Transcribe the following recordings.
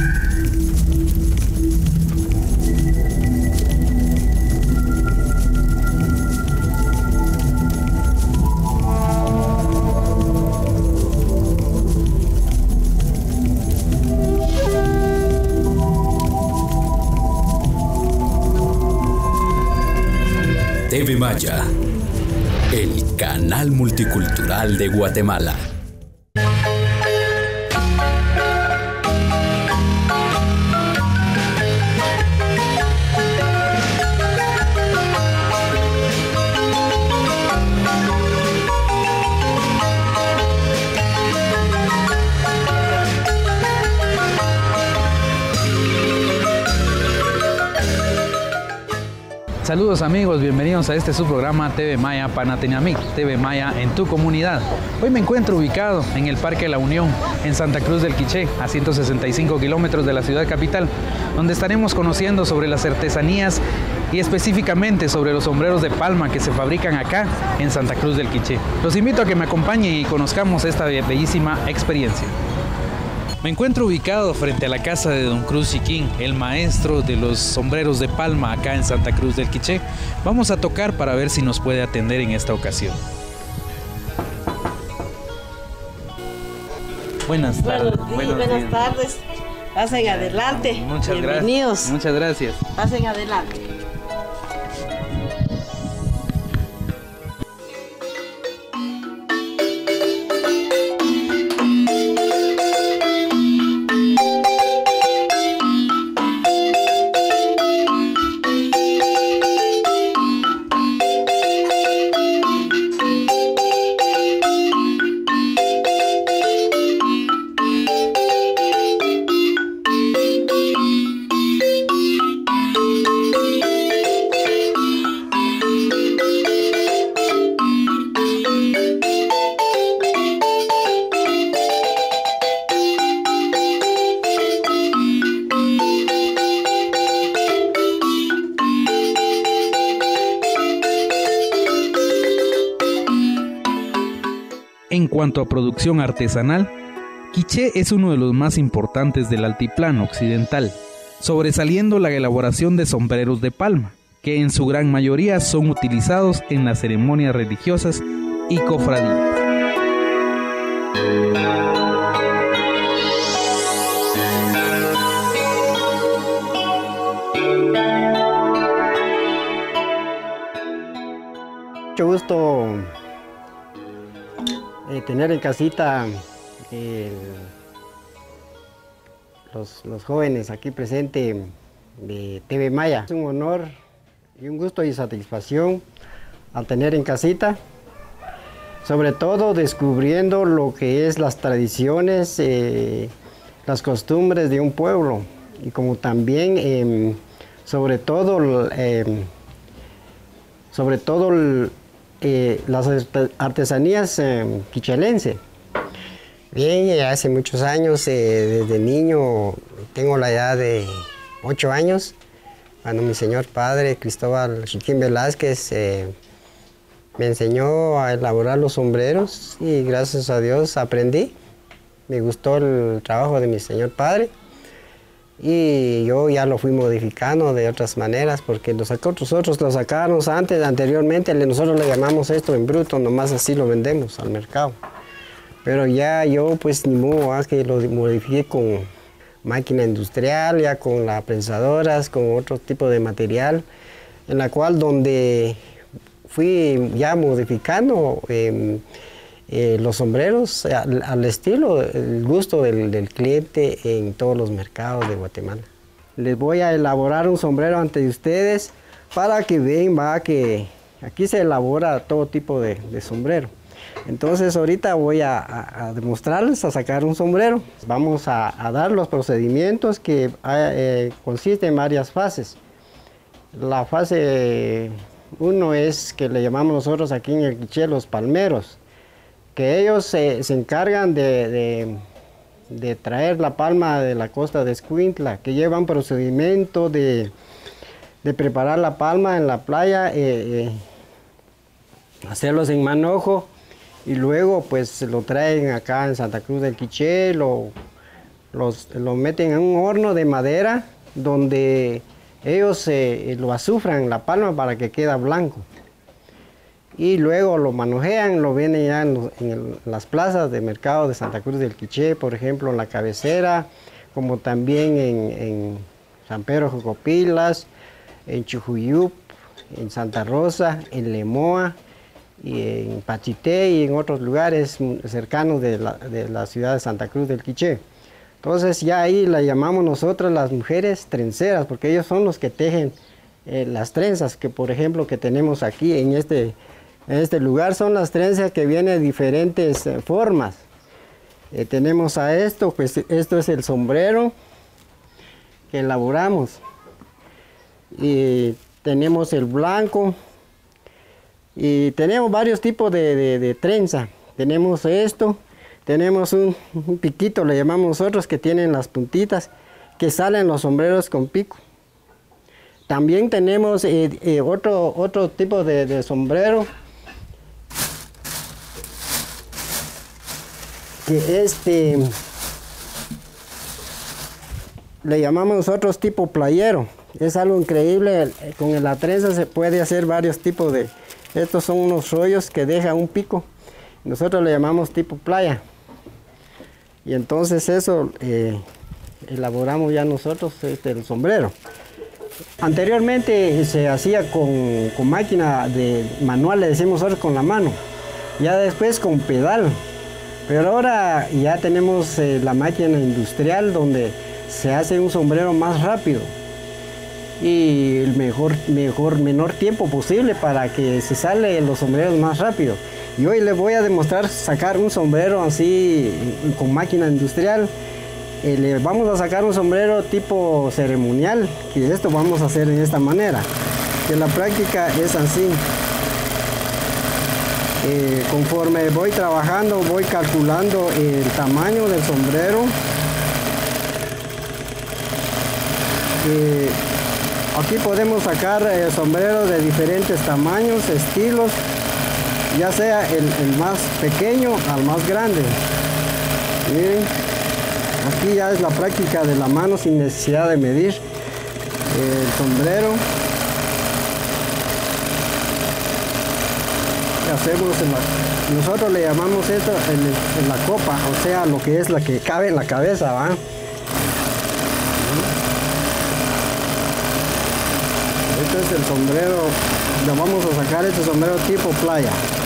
TV Maya, el canal multicultural de Guatemala. Saludos amigos, bienvenidos a este su programa TV Maya Panatenamic, TV Maya en tu comunidad. Hoy me encuentro ubicado en el Parque La Unión, en Santa Cruz del Quiché, a 165 kilómetros de la ciudad capital, donde estaremos conociendo sobre las artesanías y específicamente sobre los sombreros de palma que se fabrican acá en Santa Cruz del Quiché. Los invito a que me acompañen y conozcamos esta bellísima experiencia. Me encuentro ubicado frente a la casa de Don Cruz Chiquín, el maestro de los sombreros de palma acá en Santa Cruz del Quiché. Vamos a tocar para ver si nos puede atender en esta ocasión. Buenas tardes. Buenas tardes. Pasen adelante. Muchas Bienvenidos. gracias. Muchas gracias. Pasen adelante. En cuanto a producción artesanal, Quiché es uno de los más importantes del altiplano occidental, sobresaliendo la elaboración de sombreros de palma, que en su gran mayoría son utilizados en las ceremonias religiosas y cofradías. Mucho gusto tener en casita los jóvenes aquí presentes de TV Maya. Es un honor y un gusto y satisfacción al tener en casita, sobre todo descubriendo lo que es las tradiciones, las costumbres de un pueblo y como también sobre todo las artesanías quichelenses. Bien, hace muchos años, desde niño, tengo la edad de 8 años, cuando mi señor padre, Cristóbal Chiquín Velázquez, me enseñó a elaborar los sombreros y gracias a Dios aprendí. Me gustó el trabajo de mi señor padre y yo ya lo fui modificando de otras maneras porque nosotros lo sacábamos anteriormente, nosotros le llamamos esto en bruto, nomás así lo vendemos al mercado. Pero ya yo pues ni modo, que lo modifiqué con máquina industrial, ya con las prensadoras, con otro tipo de material, en la cual donde fui ya modificando los sombreros al estilo, el gusto del cliente en todos los mercados de Guatemala. Les voy a elaborar un sombrero ante ustedes para que vean que aquí se elabora todo tipo de sombrero. Entonces ahorita voy a demostrarles a sacar un sombrero. Vamos a dar los procedimientos que consisten en varias fases. La fase 1 es que le llamamos nosotros aquí en el Quiché los palmeros, que ellos se encargan de traer la palma de la costa de Escuintla, que llevan procedimiento de preparar la palma en la playa, hacerlos en manojo y luego pues lo traen acá en Santa Cruz del Quiché, lo Lo meten en un horno de madera donde ellos lo azufran la palma para que quede blanco. Y luego lo manujean, lo venden ya en las plazas de mercado de Santa Cruz del Quiché, por ejemplo, en la cabecera, como también en San Pedro Jocopilas, en Chujuyup, en Santa Rosa, en Lemoa, y en Pachité y en otros lugares cercanos de la ciudad de Santa Cruz del Quiché. Entonces ya ahí la llamamos nosotros las mujeres trenceras, porque ellos son los que tejen las trenzas, que por ejemplo que tenemos aquí en este lugar, son las trenzas que vienen de diferentes formas. Tenemos a esto, pues esto es el sombrero que elaboramos. Y tenemos el blanco. Y tenemos varios tipos de trenza. Tenemos esto, tenemos un piquito, le llamamos nosotros, que tienen las puntitas, que salen los sombreros con pico. También tenemos otro tipo de sombrero, que le llamamos nosotros tipo playero. Es algo increíble, con la trenza se puede hacer varios tipos de... Estos son unos rollos que dejan un pico, nosotros le llamamos tipo playa. Y entonces eso elaboramos ya nosotros el sombrero. Anteriormente se hacía con máquina de manual, le decimos nosotros, con la mano. Ya después con pedal. Pero ahora ya tenemos la máquina industrial donde se hace un sombrero más rápido y el menor tiempo posible para que se salen los sombreros más rápido. Y hoy les voy a demostrar sacar un sombrero así con máquina industrial. Le vamos a sacar un sombrero tipo ceremonial, que esto vamos a hacer de esta manera, que la práctica es así. Conforme voy trabajando, voy calculando el tamaño del sombrero. Aquí podemos sacar sombreros de diferentes tamaños, estilos, ya sea el más pequeño al más grande. Miren, aquí ya es la práctica de la mano sin necesidad de medir el sombrero. Nosotros le llamamos esto en la copa, o sea, lo que es la que cabe en la cabeza, ¿va? Este es el sombrero, le vamos a sacar este sombrero tipo playa.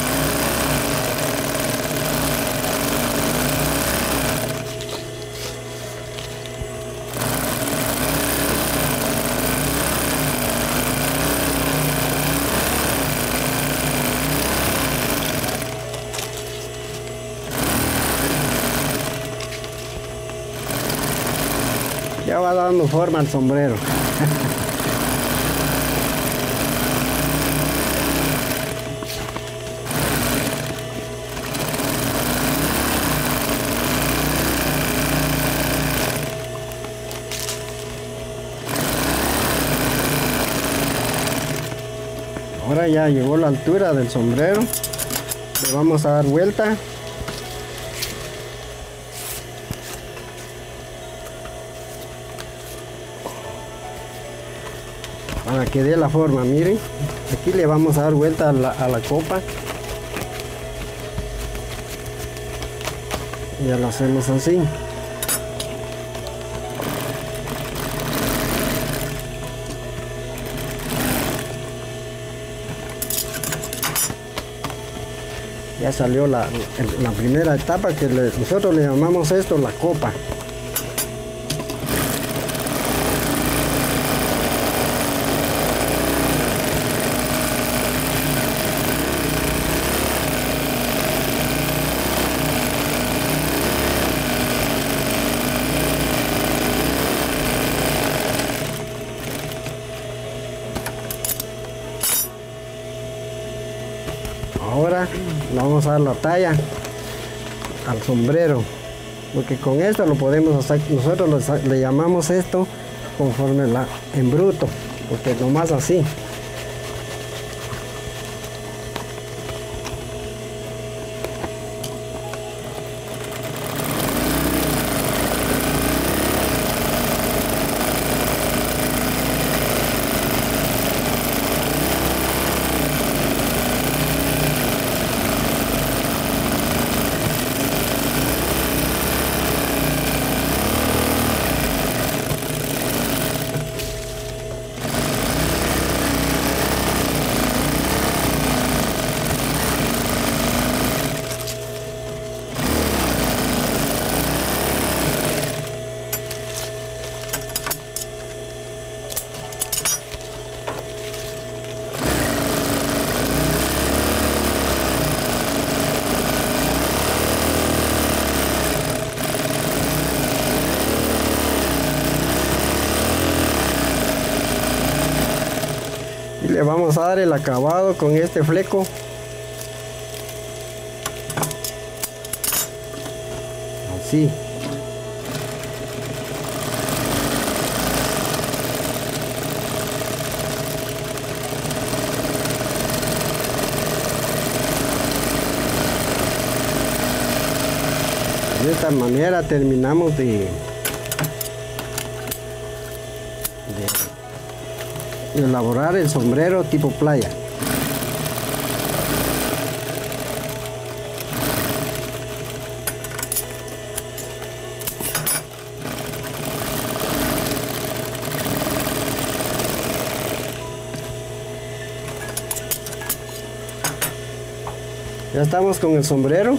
Ya va dando forma al sombrero. Ahora ya llegó la altura del sombrero. Le vamos a dar vuelta. Para que dé la forma, miren. Aquí le vamos a dar vuelta a la copa. Y ya lo hacemos así. Ya salió la primera etapa, que nosotros le llamamos esto la copa. Ahora le vamos a dar la talla al sombrero, porque con esto lo podemos hacer, nosotros le llamamos esto conforme en bruto, porque nomás así. Le vamos a dar el acabado con este fleco. Así. De esta manera terminamos de elaborar el sombrero tipo playa. Ya estamos con el sombrero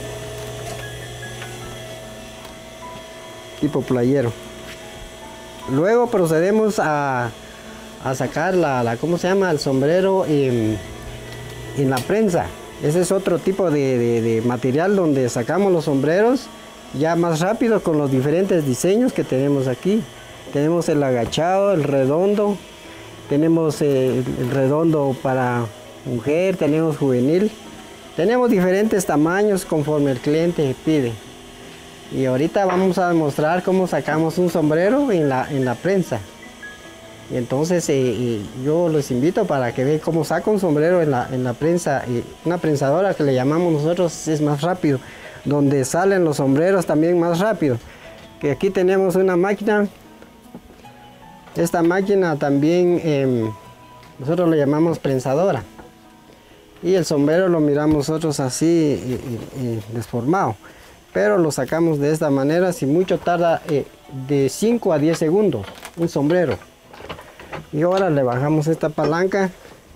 tipo playero. Luego procedemos a sacar ¿cómo se llama? El sombrero en la prensa. Ese es otro tipo de material donde sacamos los sombreros ya más rápido con los diferentes diseños que tenemos aquí. Tenemos el agachado, el redondo, tenemos el redondo para mujer, tenemos juvenil. Tenemos diferentes tamaños conforme el cliente pide. Y ahorita vamos a demostrar cómo sacamos un sombrero en la prensa. Y entonces yo los invito para que vean cómo saco un sombrero en la prensa. Una prensadora que le llamamos nosotros es más rápido, donde salen los sombreros también más rápido. Que aquí tenemos una máquina. Esta máquina también nosotros le llamamos prensadora. Y el sombrero lo miramos nosotros así desformado. Pero lo sacamos de esta manera, si mucho tarda de 5 a 10 segundos un sombrero. Y ahora le bajamos esta palanca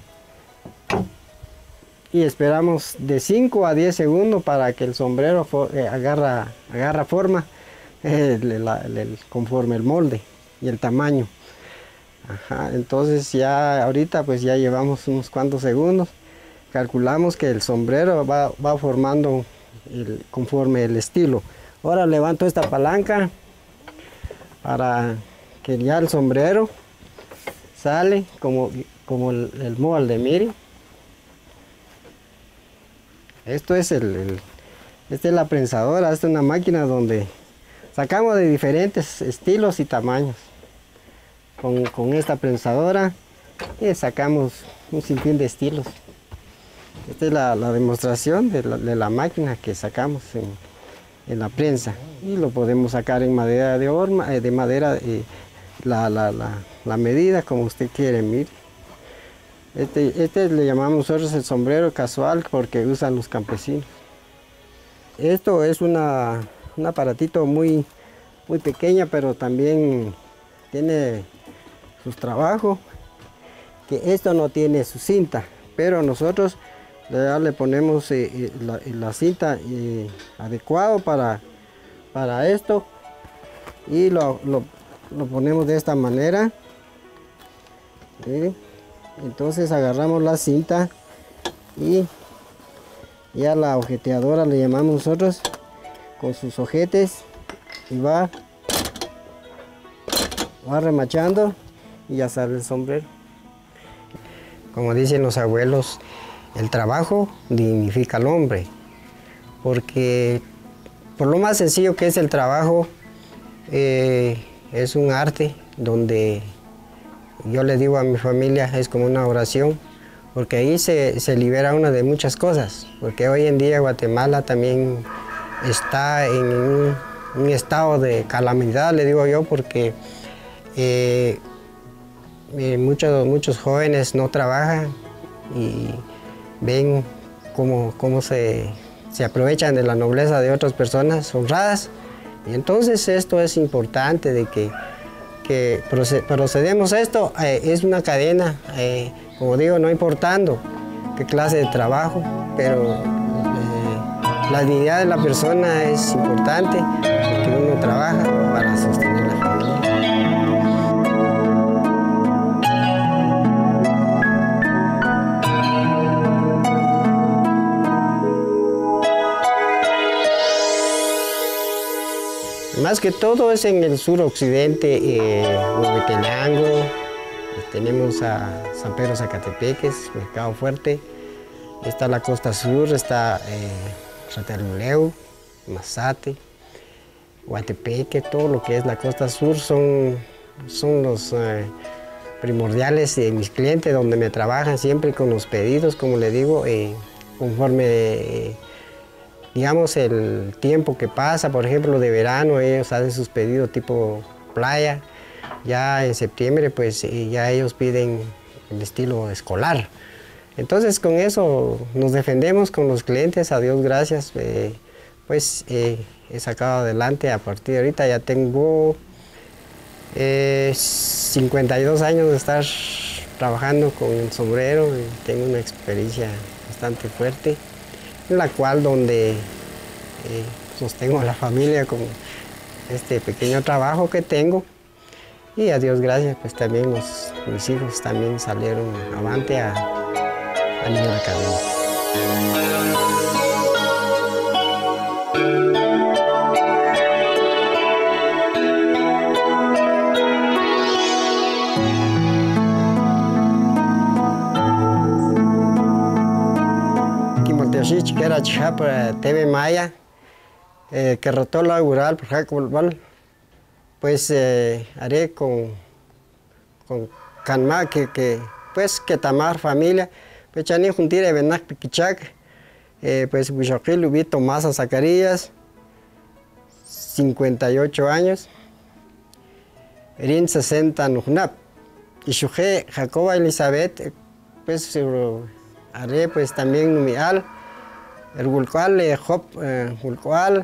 y esperamos de 5 a 10 segundos para que el sombrero agarra forma conforme el molde y el tamaño. Ajá, entonces ya ahorita pues ya llevamos unos cuantos segundos. Calculamos que el sombrero va formando conforme el estilo. Ahora levanto esta palanca para que ya el sombrero sale como el molde, mire. Esta es la prensadora, esta es una máquina donde sacamos de diferentes estilos y tamaños. Con esta prensadora sacamos un sinfín de estilos. Esta es la demostración de la máquina que sacamos en la prensa. Y lo podemos sacar en madera de horma, la medida como usted quiere, mire. Este le llamamos nosotros el sombrero casual porque usan los campesinos. Esto es un aparatito muy pequeño, pero también tiene sus trabajos. Que esto no tiene su cinta, pero nosotros le ponemos la cinta adecuado para esto y lo ponemos de esta manera. ¿Sí? Entonces agarramos la cinta y ya la ojeteadora le llamamos nosotros con sus ojetes y va remachando y ya sale el sombrero. Como dicen los abuelos, el trabajo dignifica al hombre, porque por lo más sencillo que es el trabajo, es un arte donde yo le digo a mi familia, es como una oración, porque ahí se libera uno de muchas cosas, porque hoy en día Guatemala también está en un estado de calamidad, le digo yo, porque muchos jóvenes no trabajan y ven cómo se aprovechan de la nobleza de otras personas honradas. Y entonces esto es importante de que procedemos a esto. Es una cadena, como digo, no importando qué clase de trabajo, pero la dignidad de la persona es importante porque uno trabaja para sostener la familia. Más que todo es en el suroccidente, Huehuetenango, Tenemos a San Pedro Zacatepeques, Mercado Fuerte. Está la costa sur, está Rataluleu, Mazate, Guatepeque, todo lo que es la costa sur son los primordiales de mis clientes, donde me trabajan siempre con los pedidos, como le digo, conforme digamos el tiempo que pasa, por ejemplo de verano ellos hacen sus pedidos tipo playa, ya en septiembre pues ya ellos piden el estilo escolar. Entonces con eso nos defendemos con los clientes, a Dios gracias, pues he sacado adelante. A partir de ahorita ya tengo 52 años de estar trabajando con el sombrero, y tengo una experiencia bastante fuerte, en la cual donde sostengo a la familia con este pequeño trabajo que tengo. Y a Dios gracias, pues también mis hijos también salieron avante a nivel académico. Kimolteoshich, que era Chapa TV Maya, que rotó la rural por Jacob, pues haré con Canma, pues que tamar familia, pues chani juntire benak piquichac, pues Bushokil Ubito Maza Zacarías, 58 años, Erin 60 Nujnap, y Shuje Jacoba Elizabeth, pues haré pues también numial, el Gulcual, Job Gulcual,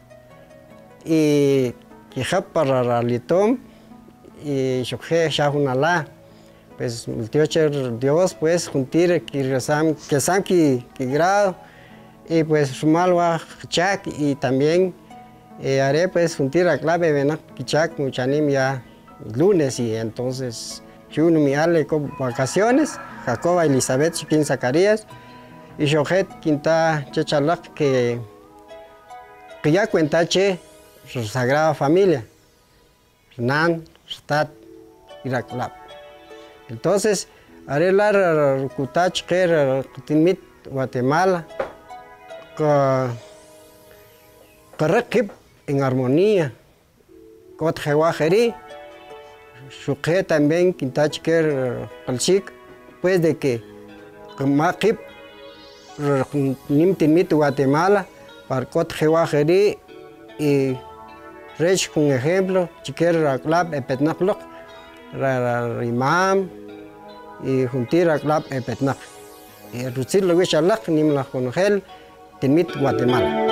y Hijab para Litom y Shokhe Shahunala, pues el Dios pues juntir que sam ki grado y pues Sumalwa Chak, y también haré pues juntir a clave Benak Kichak Muchanim ya lunes, y entonces Chunu miale con vacaciones, Jacoba Elizabeth Chiquín Zacarías y Shokhet Quinta Chechalak que ya cuenta che su Sagrada Familia, Nan, Stat, Iraklap. Entonces, haré la Kutach, Kutimit, Guatemala, Karakip en armonía, Kotjewajeri, Shukhe también, Quintach, Kalchik, pues de que Makip, Nimtimit, Guatemala, para Kotjewajeri y Rech con ejemplo, chiquera club epetnacloc, imam y juntira club epetnac. Y rucir lo que chalak nimla con gel, tinmit Guatemala.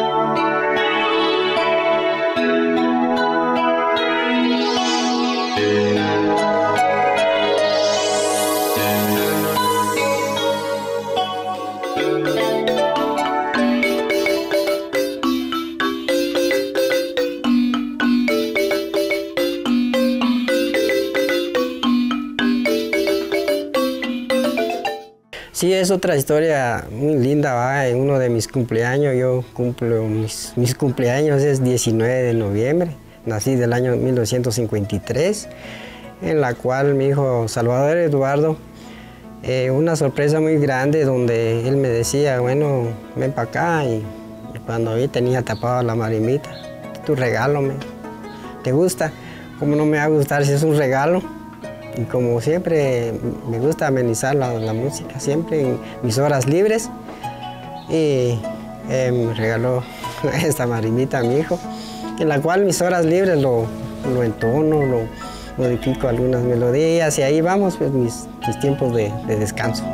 Sí, es otra historia muy linda, ¿va? En uno de mis cumpleaños, yo cumplo mis cumpleaños, es 19 de noviembre, nací del año 1953, en la cual mi hijo Salvador Eduardo, una sorpresa muy grande donde él me decía, bueno, ven para acá, y cuando vi tenía tapado la marimita, tu regalo, ¿te gusta? ¿Cómo no me va a gustar si es un regalo? Y como siempre me gusta amenizar la música, siempre en mis horas libres, y me regaló esta marimita a mi hijo, en la cual mis horas libres lo entono, lo modifico algunas melodías, y ahí vamos pues mis tiempos de descanso.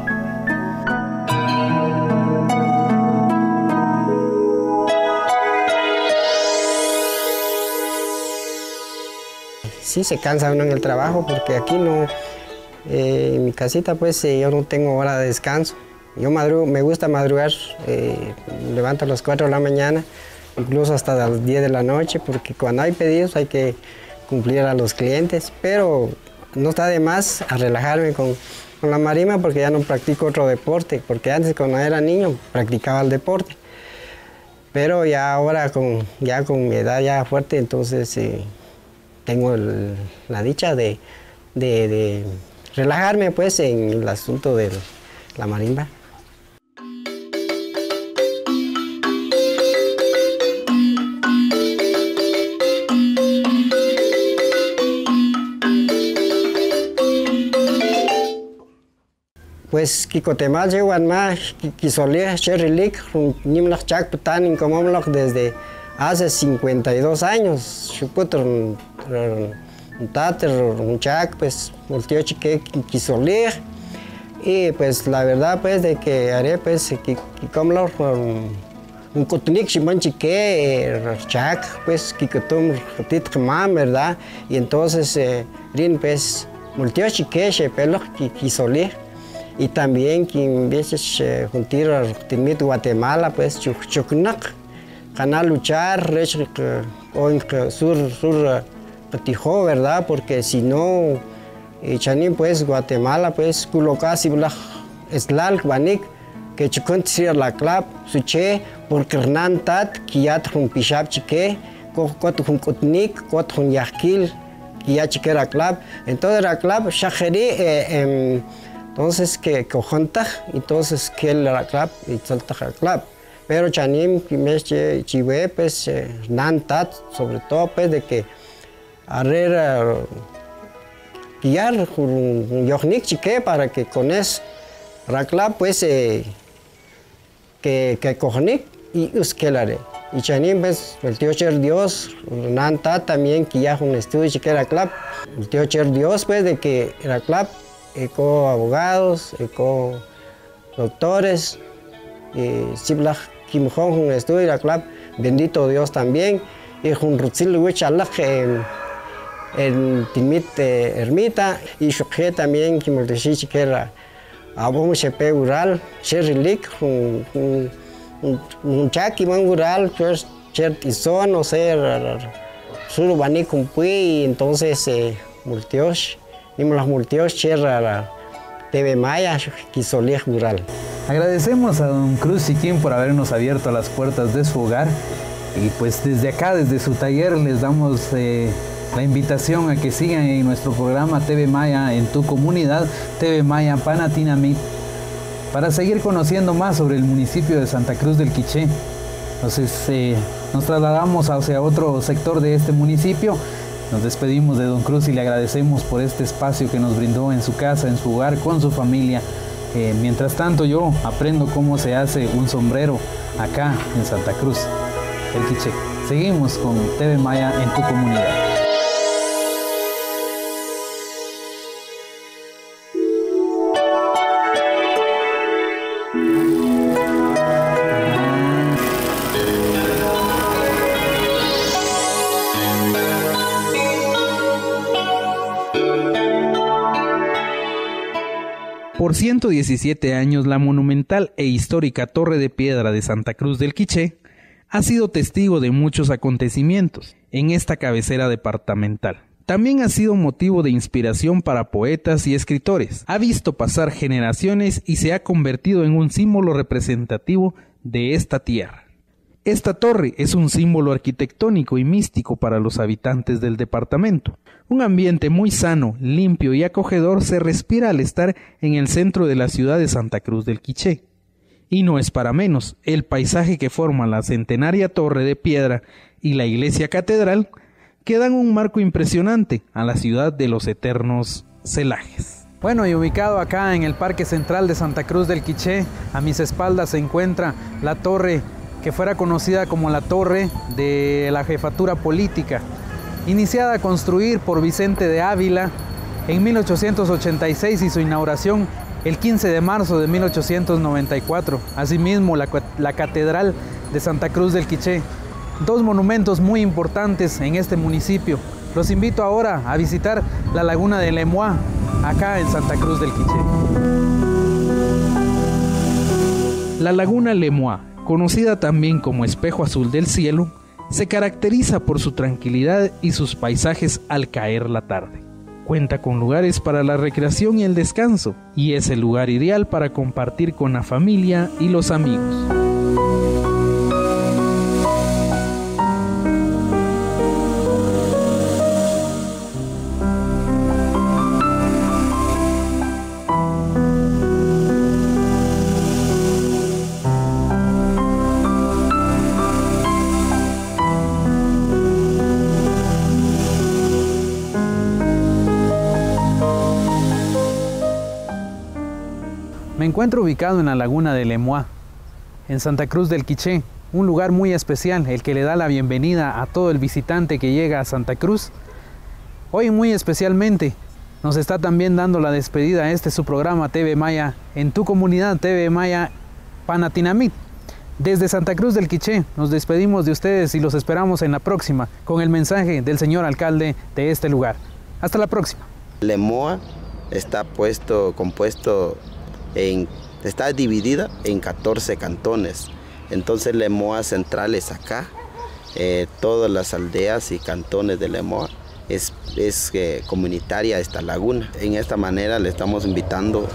Sí se cansa uno en el trabajo, porque aquí no, en mi casita pues yo no tengo hora de descanso. Yo madrugo, me gusta madrugar, me levanto a las 4 de la mañana, incluso hasta las 10 de la noche, porque cuando hay pedidos hay que cumplir a los clientes, pero no está de más a relajarme con la marima, porque ya no practico otro deporte, porque antes cuando era niño practicaba el deporte, pero ya ahora ya con mi edad ya fuerte, entonces tengo la dicha de relajarme pues en el asunto de la marimba. Pues Kikotemal llevan más Kisolía Cherrilik, Nimlach Chak Putan en Comomloch desde hace 52 años. Chuputr un tater, un chak, pues volteó chique Kisolía. Y pues la verdad pues de que haré pues Kikomloch un cotunik chimán chique, chak, pues Kikotum Tit Kemam, ¿verdad? Y entonces Rin pues volteó chique, Chepeloch Kisolía. Y también que en veces juntar a Guatemala, pues chuchucnac, canal luchar, o en sur petijo, ¿verdad? Porque si no, chanín pues Guatemala, pues culocasi bla eslal banik, que chucuntir la clap, suche, porque Hernán tat, que ya un pishap chique, cot un cotnik, cot un yahquil, que ya chique la clap. Entonces la clap, shajeri, entonces que cojonta, entonces que la clap y salta la clap. Pero chanim que me chive pues nantat, sobre todo pues de que arrera guiar un yojnik chique para que con es la clap pues que cojonik y uskelare. Y chanim pues el tío Cher Dios nantat también que ya un estudio chique la clap. El tío Cher Dios pues de que la clap eco abogados, eco doctores, y Siblach Kim Hong un estudio la clap, bendito Dios también, y un rutzil huichalach en Timit ermita, y Shokhe también que me decía que era abom chepe ural, cherrilik, un chaki man ural, pues chert izón, o sea, surubani cumpui, entonces multiosh. Y me las multió Cherra TV Maya, Kisolía Rural. Agradecemos a don Cruz Siquín por habernos abierto las puertas de su hogar. Y pues desde acá, desde su taller, les damos la invitación a que sigan en nuestro programa TV Maya en tu comunidad, TV Maya Panatinamit, para seguir conociendo más sobre el municipio de Santa Cruz del Quiché. Entonces nos trasladamos hacia otro sector de este municipio. Nos despedimos de don Cruz y le agradecemos por este espacio que nos brindó en su casa, en su hogar, con su familia. Mientras tanto yo aprendo cómo se hace un sombrero acá en Santa Cruz del Quiché. Seguimos con TV Maya en tu comunidad. Por 117 años, la monumental e histórica Torre de Piedra de Santa Cruz del Quiché ha sido testigo de muchos acontecimientos en esta cabecera departamental. También ha sido motivo de inspiración para poetas y escritores. Ha visto pasar generaciones y se ha convertido en un símbolo representativo de esta tierra. Esta torre es un símbolo arquitectónico y místico para los habitantes del departamento. Un ambiente muy sano, limpio y acogedor se respira al estar en el centro de la ciudad de Santa Cruz del Quiché. Y no es para menos, el paisaje que forma la centenaria Torre de Piedra y la iglesia catedral que dan un marco impresionante a la ciudad de los eternos celajes. Bueno, y ubicado acá en el Parque Central de Santa Cruz del Quiché, a mis espaldas se encuentra la torre que fuera conocida como la Torre de la Jefatura Política, iniciada a construir por Vicente de Ávila en 1886 y su inauguración el 15 de marzo de 1894. Asimismo, la Catedral de Santa Cruz del Quiché, dos monumentos muy importantes en este municipio. Los invito ahora a visitar la Laguna de Lemois, acá en Santa Cruz del Quiché. La Laguna Lemois, conocida también como Espejo Azul del Cielo, se caracteriza por su tranquilidad y sus paisajes al caer la tarde. Cuenta con lugares para la recreación y el descanso, y es el lugar ideal para compartir con la familia y los amigos. Me encuentro ubicado en la laguna de Lemoa, en Santa Cruz del Quiché, un lugar muy especial, el que le da la bienvenida a todo el visitante que llega a Santa Cruz. Hoy muy especialmente nos está también dando la despedida a su programa TV Maya en tu comunidad, TV Maya Panatinamit. Desde Santa Cruz del Quiché nos despedimos de ustedes y los esperamos en la próxima con el mensaje del señor alcalde de este lugar. Hasta la próxima. Lemoa está está dividida en 14 cantones. Entonces Lemoa central es acá. Todas las aldeas y cantones de Lemoa es comunitaria esta laguna. En esta manera le estamos invitando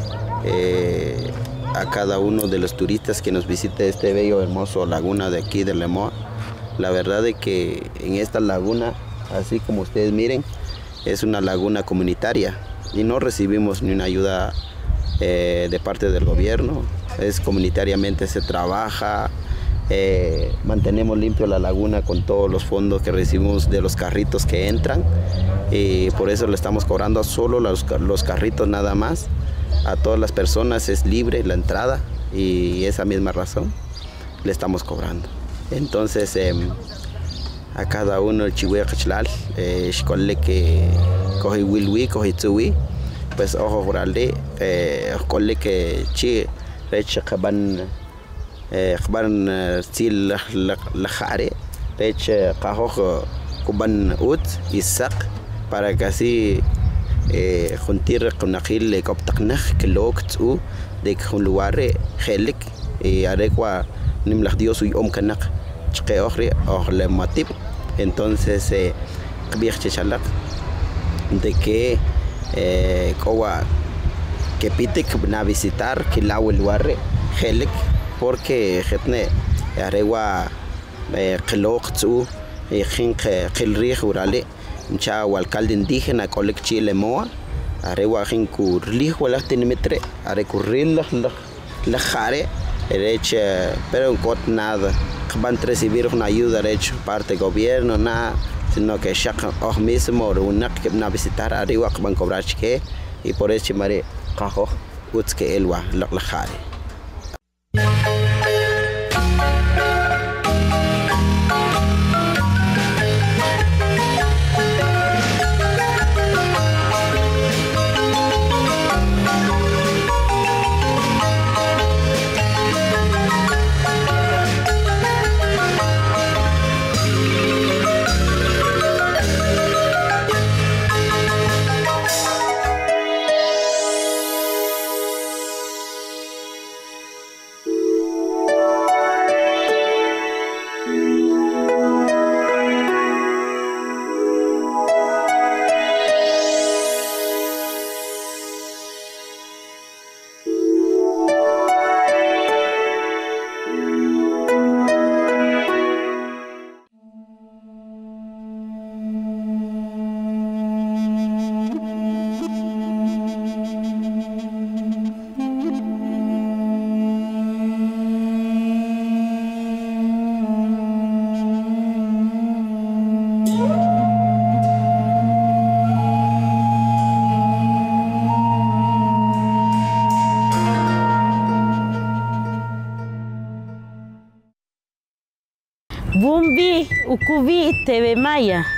a cada uno de los turistas que nos visite este bello, hermoso laguna de aquí de Lemoa. La verdad es que en esta laguna, así como ustedes miren, es una laguna comunitaria y no recibimos ni una ayuda de parte del gobierno. Es comunitariamente se trabaja, mantenemos limpio la laguna con todos los fondos que recibimos de los carritos que entran y por eso le estamos cobrando solo los carritos nada más. A todas las personas es libre la entrada y esa misma razón le estamos cobrando. Entonces a cada uno el chihuahua escole que coge wilwi, coge tsuwi, pues ojo jurale, escole que chi recha kaban sil la jare, recha kajo kuban ut isak para que así juntir con aquel que obtacnaj que lo octu de que un lugar helik y adequa nimlach dios y omkanak que ohri ohle matip. Entonces chalak de que que pite que van a visitar que la lugar helik porque jetne aregua que lo octu y jinque que el río urale Mcha o alcalde indígena colecchi Lemoa, arewa jinku rlich wala tenimetre, arecurrir la jare, derecha, pero en cot nada, que van a recibir una ayuda derecho parte del gobierno nada, sino que ya mismo una que van a visitar arewa que van a cobrar chique y por eso mare cajo utske elwa la jare. Bumbi, Ukubi, TV Maya.